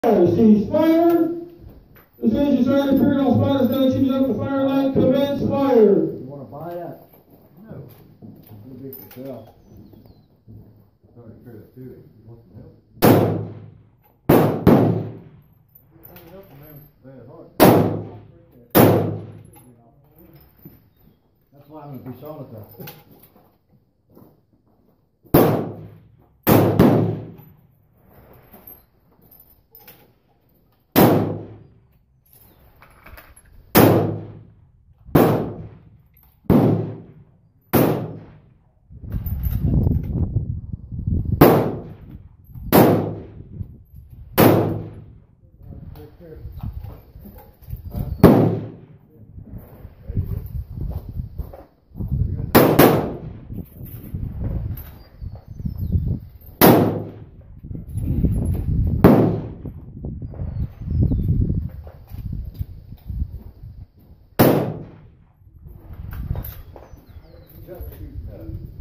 She's fire. As soon as you start the period on spot, it's going to choose up the fire light. Commence fire. You want to buy that? No. It'll be for sale. That's why I'm going to be showing it though. Just shoot that.